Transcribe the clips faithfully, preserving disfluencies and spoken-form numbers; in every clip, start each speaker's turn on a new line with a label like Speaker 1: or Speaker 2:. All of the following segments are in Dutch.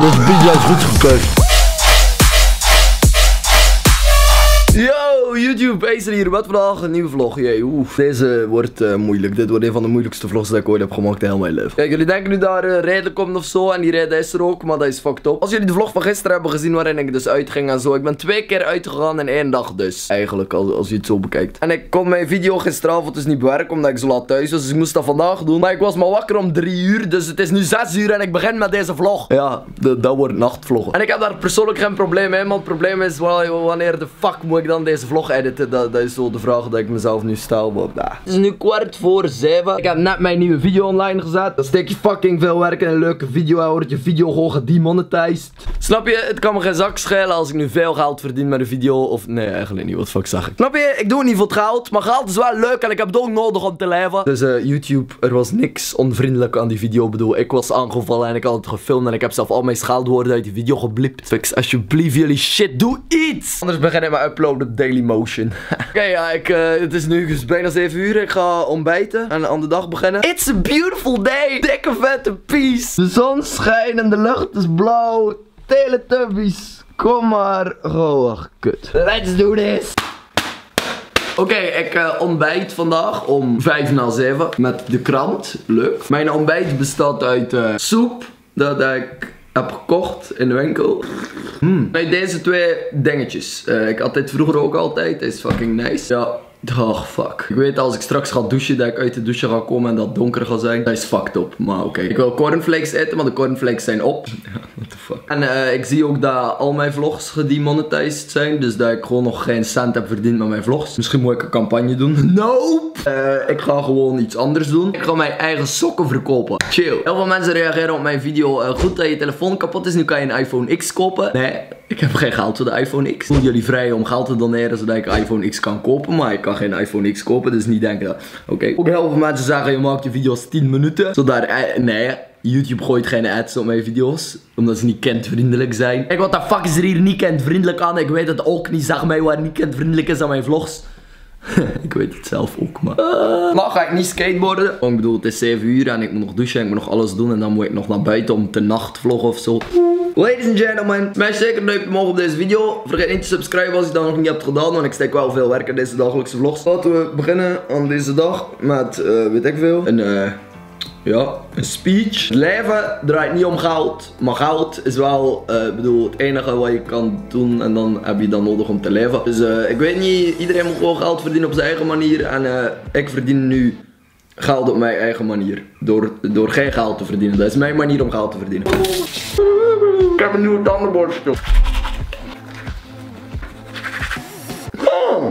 Speaker 1: Deze video is goed gekeurd. Yo, YouTube, Acer hier, wat vandaag een nieuwe vlog. Jee, oef, deze wordt uh, moeilijk. Dit wordt een van de moeilijkste vlogs die ik ooit heb gemaakt in heel mijn leven. Kijk, jullie denken nu daar uh, rijden komt of zo. En die rijden is er ook, maar dat is fucked up. Als jullie de vlog van gisteren hebben gezien waarin ik dus uitging en zo. Ik ben twee keer uitgegaan in één dag dus. Eigenlijk, als, als je het zo bekijkt. En ik kon mijn video gisteravond dus niet bewerken, omdat ik zo laat thuis was. Dus ik moest dat vandaag doen. Maar ik was maar wakker om drie uur, dus het is nu zes uur en ik begin met deze vlog. Ja, dat wordt nachtvlog. En ik heb daar persoonlijk geen probleem mee, maar het probleem is wel, wanneer de fuck moet ik dan deze vlog editen? Dat, dat is zo de vraag dat ik mezelf nu stel. Maar, nah. Het is nu kwart voor zeven. Ik heb net mijn nieuwe video online gezet. Dan steek je fucking veel werk in een leuke video en wordt je video gewoon gedemonetized. Snap je? Het kan me geen zak schelen als ik nu veel geld verdien met een video. Of nee, eigenlijk niet. Wat fuck zeg ik? Snap je? Ik doe het niet voor het geld. Maar geld is wel leuk en ik heb het ook nodig om te leven. Dus uh, YouTube, er was niks onvriendelijk aan die video. Ik bedoel, ik was aangevallen en ik had het gefilmd. En ik heb zelf al mijn scheldwoorden uit die video geblipt. Fix, alsjeblieft jullie shit, doe iets! Anders begin ik met uploaden op Dailymotion. Oké, okay, ja, ik, uh, het is nu dus bijna zeven uur. Ik ga ontbijten en aan de dag beginnen. It's a beautiful day! Dikke vette peace! De zon schijnt en de lucht is blauw. Teletubbies, kom maar. Oh, ach, kut. Let's do this! Oké, okay, ik uh, ontbijt vandaag om vijf na zeven met de krant. Leuk. Mijn ontbijt bestaat uit uh, soep dat ik heb gekocht in de winkel. Hmm. Uit deze twee dingetjes. Uh, ik had dit vroeger ook altijd. Dit is fucking nice. Ja. Oh fuck. Ik weet als ik straks ga douchen dat ik uit de douche ga komen en dat het donker gaat zijn. Dat is fucked up. Maar oké. Okay. Ik wil cornflakes eten, maar de cornflakes zijn op. What the fuck. En uh, ik zie ook dat al mijn vlogs gedemonetized zijn. Dus dat ik gewoon nog geen cent heb verdiend met mijn vlogs. Misschien moet ik een campagne doen. Nope. Uh, ik ga gewoon iets anders doen. Ik ga mijn eigen sokken verkopen. Chill. Heel veel mensen reageren op mijn video. Uh, goed dat je telefoon kapot is. Nu kan je een iPhone X kopen. Nee. Ik heb geen geld voor de iPhone X. Ik voel jullie vrij om geld te doneren zodat ik een iPhone X kan kopen. Maar ik kan geen iPhone X kopen, dus niet denken dat... Oké. Okay. Ook heel veel mensen zeggen je maakt je video's tien minuten. Zodat... Nee, YouTube gooit geen ads op mijn video's. Omdat ze niet kindvriendelijk zijn. Kijk, wat de fuck is er hier niet kindvriendelijk aan? Ik weet het ook niet. Zeg mij waar niet kindvriendelijk is aan mijn vlogs. Ik weet het zelf ook, maar... Uh, maar ga ik niet skateboarden. Want ik bedoel, het is zeven uur en ik moet nog douchen en ik moet nog alles doen. En dan moet ik nog naar buiten om te nachtvloggen of zo. Ladies and gentlemen, smash zeker een duimpje omhoog op deze video. Vergeet niet te subscriben als je dat nog niet hebt gedaan. Want ik steek wel veel werk in deze dagelijkse vlogs. Laten we beginnen aan deze dag met, uh, weet ik veel, een... Uh, Ja, een speech. Het leven draait niet om geld, maar geld is wel, ik uh, bedoel, het enige wat je kan doen en dan heb je dat nodig om te leven. Dus uh, ik weet niet, iedereen moet gewoon geld verdienen op zijn eigen manier en uh, ik verdien nu geld op mijn eigen manier. Door, door geen geld te verdienen, dat is mijn manier om geld te verdienen. Ik heb een nieuwe tandenborstel. Oh.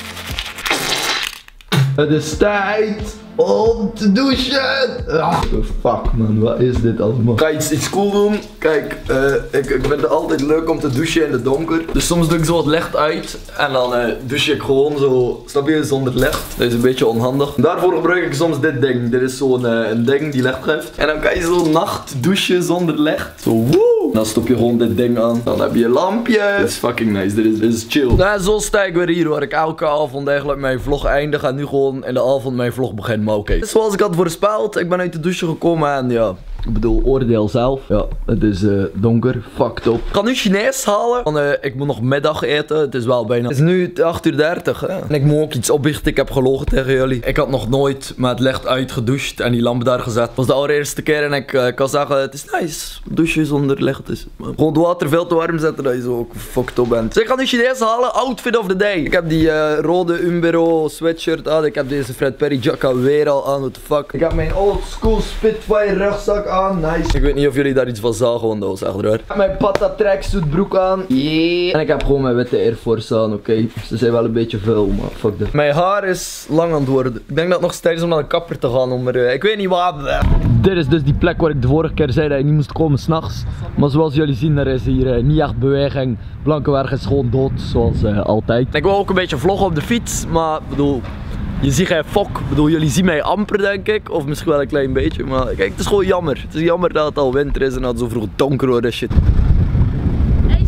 Speaker 1: Het is tijd om te douchen! Ah, fuck man, wat is dit allemaal? Ik ga iets, iets cool doen. Kijk, uh, ik, ik vind het altijd leuk om te douchen in het donker. Dus soms doe ik zo het licht uit en dan uh, douche ik gewoon zo, snap je, zonder licht. Dat is een beetje onhandig. Daarvoor gebruik ik soms dit ding. Dit is zo'n uh, een ding die licht geeft. En dan kan je zo nacht douchen zonder licht. Zo woe! Dan stop je gewoon dit ding aan. Dan heb je een lampje. Dit is fucking nice, dit is, dit is chill. Nou, zo sta ik weer hier waar ik elke avond eigenlijk mijn vlog eindig. En nu gewoon in de avond mijn vlog begin. Maar oké. Okay. Zoals ik had voorspeld, ik ben uit de douche gekomen en ja, ik bedoel, oordeel zelf. Ja, het is uh, donker, fucked up. Ik ga nu Chinees halen, want uh, ik moet nog middag eten. Het is wel bijna, het is nu acht uur dertig. Hè? En ik moet ook iets opbiechten, ik heb gelogen tegen jullie. Ik had nog nooit met het licht uitgedoucht en die lamp daar gezet. Het was de allereerste keer en ik uh, kan zeggen, het is nice. Douchen zonder licht is gewoon het water veel te warm zetten dat je zo ook fucked up bent. Dus ik ga nu Chinees halen, outfit of the day. Ik heb die uh, rode Umbero sweatshirt aan. Ik heb deze Fred Perry jacka weer al aan, what the fuck. Ik heb mijn old school Spitfire rugzak aan, nice. Ik weet niet of jullie daar iets van zagen, want dat was echt raar. Ik heb mijn Pata tracksuit broek aan. Yeah. En ik heb gewoon mijn witte Air Force aan, oké. Okay. Ze zijn wel een beetje vuil, maar fuck dat. Mijn haar is lang aan het worden. Ik denk dat het nog steeds is om naar de kapper te gaan, om er, uh, ik weet niet wat. Dit is dus die plek waar ik de vorige keer zei dat je niet moest komen s'nachts. Maar zoals jullie zien, er is hier uh, niet echt beweging. Blankenberg is gewoon dood, zoals uh, altijd. Ik wil ook een beetje vloggen op de fiets, maar ik bedoel... Je ziet geen fok, ik bedoel, jullie zien mij amper denk ik, of misschien wel een klein beetje, maar kijk, het is gewoon jammer. Het is jammer dat het al winter is en dat het zo vroeg donker wordt en shit. Hey,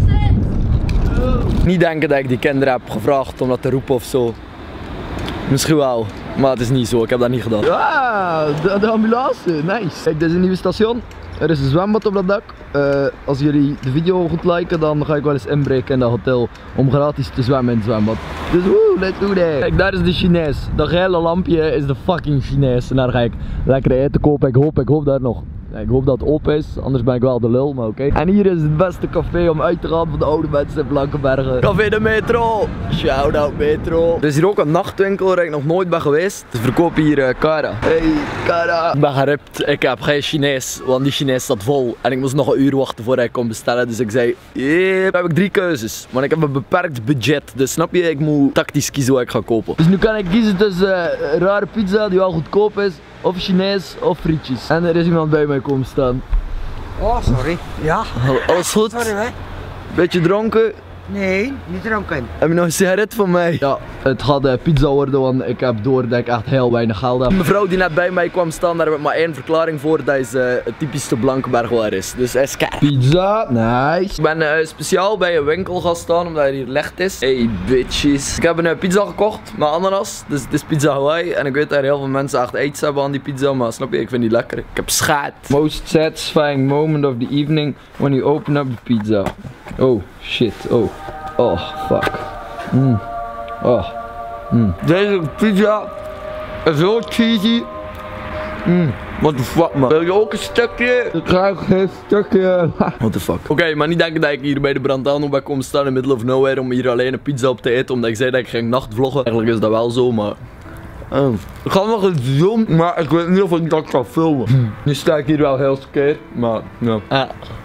Speaker 1: oh. Niet denken dat ik die kinderen heb gevraagd om dat te roepen of zo. Misschien wel. Maar het is niet zo, ik heb dat niet gedaan. Ja, de, de ambulance, nice. Kijk, dit is een nieuwe station. Er is een zwembad op dat dak. Uh, als jullie de video goed liken, dan ga ik wel eens inbreken in dat hotel om gratis te zwemmen in het zwembad. Dus woe, let's do that. Kijk, daar is de Chinees. Dat gele lampje is de fucking Chinees. En daar ga ik lekker eten kopen. Ik hoop, ik hoop daar nog. Ja, ik hoop dat het op is, anders ben ik wel de lul, maar oké. Okay. En hier is het beste café om uit te gaan voor de oude mensen in Blankenbergen. Café de Metro! Shout out Metro! Er is hier ook een nachtwinkel waar ik nog nooit ben geweest. Ze verkopen hier uh, Kara. Hey Kara! Ik ben geript, ik heb geen Chinees, want die Chinees staat vol. En ik moest nog een uur wachten voordat ik kon bestellen. Dus ik zei, yep, dan heb ik drie keuzes. Want ik heb een beperkt budget. Dus snap je, ik moet tactisch kiezen wat ik ga kopen. Dus nu kan ik kiezen tussen uh, een rare pizza die wel goedkoop is. Of Chinees of frietjes. En er is iemand bij mij komen staan.
Speaker 2: Oh, sorry. Ja.
Speaker 1: Alles goed?
Speaker 2: Sorry, hè?
Speaker 1: Beetje dronken?
Speaker 2: Nee, niet dronken.
Speaker 1: Heb je nog een sigaret van mij? Ja, het gaat uh, pizza worden, want ik heb door dat ik echt heel weinig geld heb. De mevrouw die net bij mij kwam staan, daar heb ik maar één verklaring voor. Dat is uh, het typische Blankenberg waar is. Dus hij is kei. Pizza, nice. Ik ben uh, speciaal bij een winkel gaan staan, omdat er hier licht is. Hey bitches. Ik heb een uh, pizza gekocht met ananas. Dus het is pizza Hawaii. En ik weet dat er heel veel mensen echt aids hebben aan die pizza. Maar snap je, ik vind die lekker. Ik heb schaat. Most satisfying moment of the evening when you open up the pizza. Oh shit, oh. Oh fuck. Mm. Oh. Mm. Deze pizza is zo cheesy. Mm. What the fuck man. Wil je ook een stukje? Ik krijg geen stukje. What the fuck. Oké, okay, maar niet denken dat ik hier bij de Brandano ben komen staan in the middle of nowhere om hier alleen een pizza op te eten. Omdat ik zei dat ik ging nachtvloggen. Eigenlijk is dat wel zo, maar... Oh. Ik ga nog eens doen, maar ik weet niet of ik dat kan filmen. Mm. Nu sta ik hier wel heel scared, maar ja. Ah.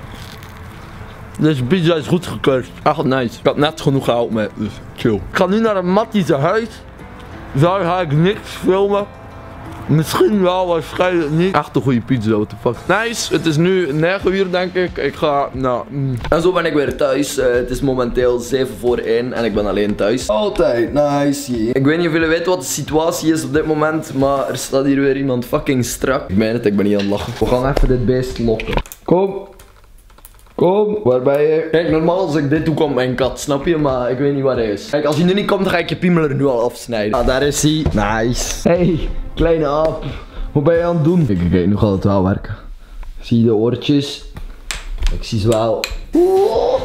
Speaker 1: Deze pizza is goed gekeurd. Echt nice. Ik had net genoeg gehaald met, dus chill. Ik ga nu naar een Mattische huis. Daar ga ik niks filmen. Misschien wel, waarschijnlijk niet. Echt een goede pizza, what the fuck. Nice, het is nu negen uur denk ik. Ik ga, nou... Mm. En zo ben ik weer thuis. Uh, het is momenteel zeven voor één en ik ben alleen thuis. Altijd nice. Ik weet niet of jullie weten wat de situatie is op dit moment, maar er staat hier weer iemand fucking strak. Ik meen het, ik ben niet aan het lachen. We gaan even dit beest lokken. Kom. Kom, waar ben je? Kijk, normaal als ik dit doe komt mijn kat, snap je? Maar ik weet niet waar hij is. Kijk, als hij nu niet komt, dan ga ik je piemel er nu al afsnijden. Ah, daar is hij. Nice. Hey, kleine aap. Hoe ben je aan het doen? Kijk, kijk, nu gaat het wel werken. Zie je de oortjes? Ik zie ze wel. Oeh.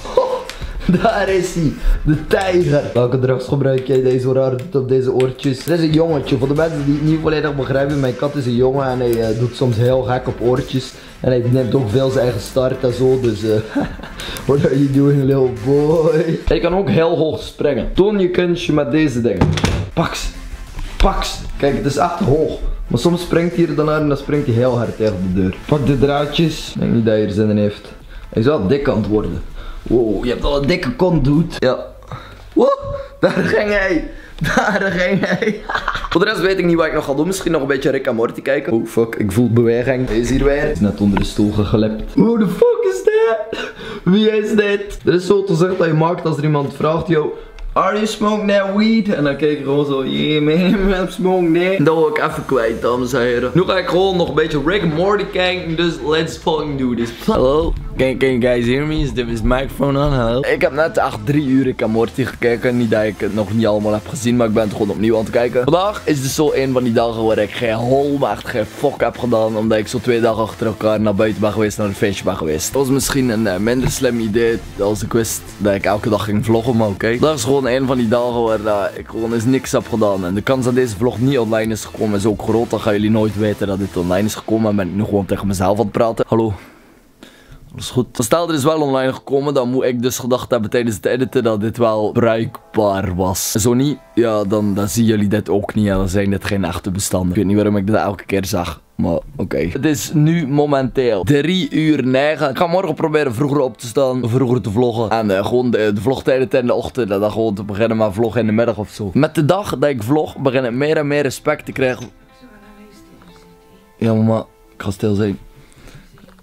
Speaker 1: Daar is hij, de tijger. Welke drugs gebruik jij deze raar doet op deze oortjes? Dit is een jongetje, voor de mensen die het niet volledig begrijpen. Mijn kat is een jongen en hij uh, doet soms heel gek op oortjes. En hij neemt ook veel zijn eigen start en zo, dus uh, what are you doing little boy? Hij kan ook heel hoog springen. Toon je kunstje met deze dingen. Pak ze, pak ze. Kijk, het is echt hoog. Maar soms springt hij er dan naar en dan springt hij heel hard tegen de deur. Pak de draadjes. Ik denk niet dat hij er zin in heeft. Hij is wel dik aan het worden. Wow, je hebt al een dikke kont, dude. Ja. Wow, daar ging hij. Daar ging hij. Voor de rest weet ik niet wat ik nog ga doen. Misschien nog een beetje Rick en Morty kijken. Oh fuck, ik voel beweging. Hij is hier weer. Hij is net onder de stoel geglipt. Who the fuck is dat? Wie is dit? Dit is zo te zeggen dat je maakt als er iemand vraagt, yo, are you smoking that weed? En dan kijk ik gewoon zo, yeah man, I'm smoking that. En dat wil ik even kwijt, dames en heren. Nu ga ik gewoon nog een beetje Rick and Morty kijken, dus let's fucking do this. Hallo? Can, can you guys hear me? Is this microphone on? Hallo? Ik heb net echt drie uur Rick and Morty gekeken. Niet dat ik het nog niet allemaal heb gezien, maar ik ben het gewoon opnieuw aan het kijken. Vandaag is dus zo een van die dagen waar ik geen hol, maar echt geen fuck heb gedaan. Omdat ik zo twee dagen achter elkaar naar buiten ben geweest, naar een feestje ben geweest. Dat was misschien een uh, minder slim idee als ik wist dat ik elke dag ging vloggen, maar oké. Okay. Dat is gewoon een van die dagen waar uh, ik gewoon eens niks heb gedaan. En de kans dat deze vlog niet online is gekomen is ook groot. Dan gaan jullie nooit weten dat dit online is gekomen. En ben ik nu gewoon tegen mezelf aan het praten. Hallo. Alles goed. Stel er is wel online gekomen, dan moet ik dus gedacht hebben tijdens het editen dat dit wel bruikbaar was. Zo niet, ja, dan, dan zien jullie dit ook niet en dan zijn dit geen echte bestanden. Ik weet niet waarom ik dit elke keer zag. Maar oké. Okay. Het is nu momenteel drie uur negen. Ik ga morgen proberen vroeger op te staan. Vroeger te vloggen. En uh, gewoon de, de vlogtijden in de ochtend. En dan gewoon te beginnen met vloggen in de middag of zo. Met de dag dat ik vlog begin ik meer en meer respect te krijgen. Ja maar, ik ga stil zijn.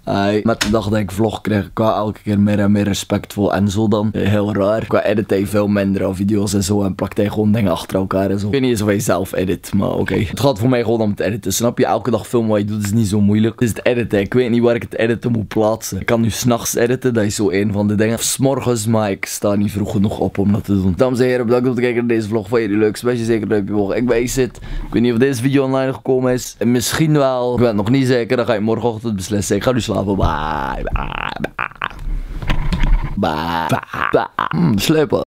Speaker 1: Hey, met de dag dat ik vlog kreeg ik wel elke keer meer en meer respect voor Enzo dan. Heel raar. Qua edit hij veel minder aan video's en zo en plakt hij gewoon dingen achter elkaar en zo. Ik weet niet eens of hij zelf edit, maar oké. Okay. Het gaat voor mij gewoon om het editen, snap je? Elke dag filmen wat je doet is niet zo moeilijk. Het is het editen. Ik weet niet waar ik het editen moet plaatsen. Ik kan nu s'nachts editen, dat is zo een van de dingen. Of 's morgens, maar ik sta niet vroeg genoeg op om dat te doen. Dames en heren, bedankt om te kijken naar deze vlog. Vond je die leuk? Smash je zeker een duimpje omhoog. Ik ben Acid. Ik weet niet of deze video online gekomen is. En misschien wel. Ik ben het nog niet zeker. Dan ga je morgenochtend beslissen. Ik ga nu slapen. Bye. Bye. Bye. Bye. Bye. Bye. Mm, slepen.